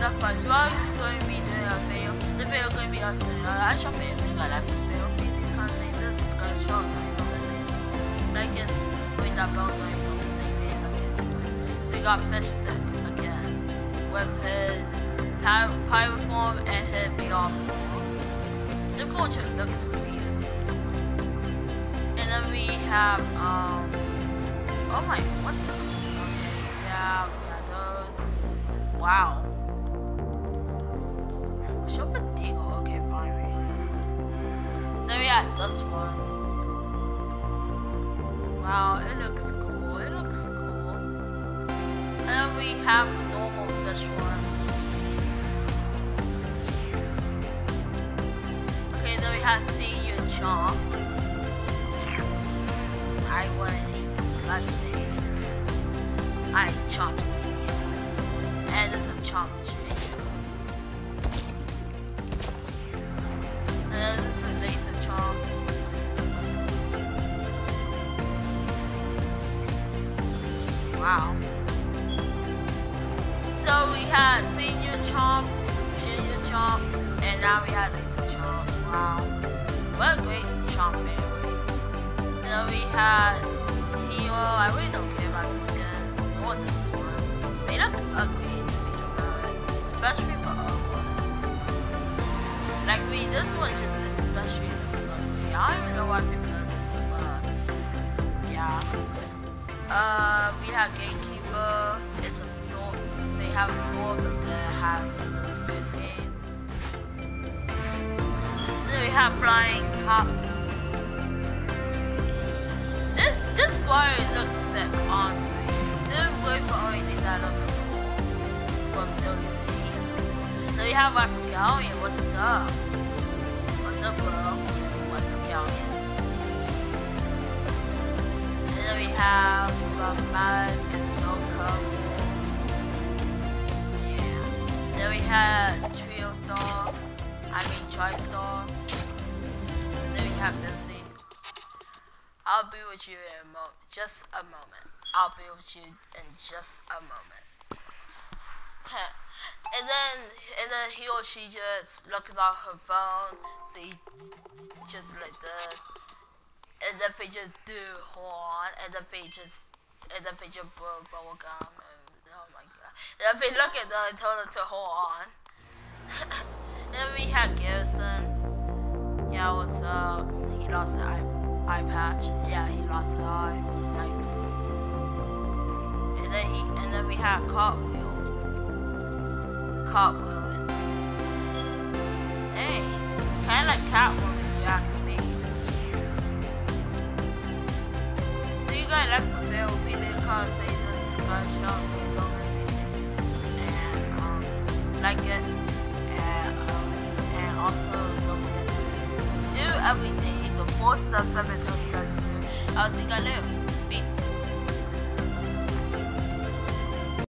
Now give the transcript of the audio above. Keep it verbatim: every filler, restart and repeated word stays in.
that's fine. So I'm going to be doing a video. The video is going to be us doing an actual video. If you guys like this video, please leave a comment saying this is going to show you know the thing. Like it, with that bell going on the thing again. We got Fish Stick again with his pirate form and his beyond form. The culture looks weird. And then we have um oh my what the okay, yeah, we got those. Wow. Show potato, okay, fine. Then we got this one. Wow, it looks cool. It looks cool. And then we have the normal fish one. Okay, then we have Senior Chomp. I want to eat that thing. I chomp Senior. And it's a chomp tree. And then this is a laser chomp. Wow. So we had Senior Chomp, Junior Chomp, and now we have Laser Chomp. Wow. What a great chomp anyway. And then we had Hero. I really don't care about this skin. I want this one. They look ugly in the video about it. Especially for Owen. Like me, this one just especially looks ugly. I don't even know why people do this, but yeah. Uh, we have Gatekeeper. It's a sword. They have a sword, but then it has this weird thing. Then we have Flying Cop. This this boy looks sick, honestly. This boy for only thing that looks cool. From those videos. Then we have our Scallion. What's up? What's up, bro? What's Scallion? Then we have Mad is so cool. Yeah. Then we have Trio Star. I mean Tri-Star. Then we have Disney. I'll be with you in a moment. Just a moment. I'll be with you in just a moment. and then and then he or she just looks at her phone. They just like this. And then they just do horn, and then they just, and then they just blow bubble gum, and oh my god. And then they look at them and tell them to hold on. And then we had Garrison. Yeah, what's up? He lost an eye, eye patch. Yeah, he lost an eye. Yikes. And then he, and then we had Cartwheel. Cartwheel. Hey, kind of like Catwoman, if you ask me. You guys like the video, we did conversation, screenshot, and um, like it, and um, and also don't forget to do everything, the four steps I've been telling you guys to do. I'll see you guys later.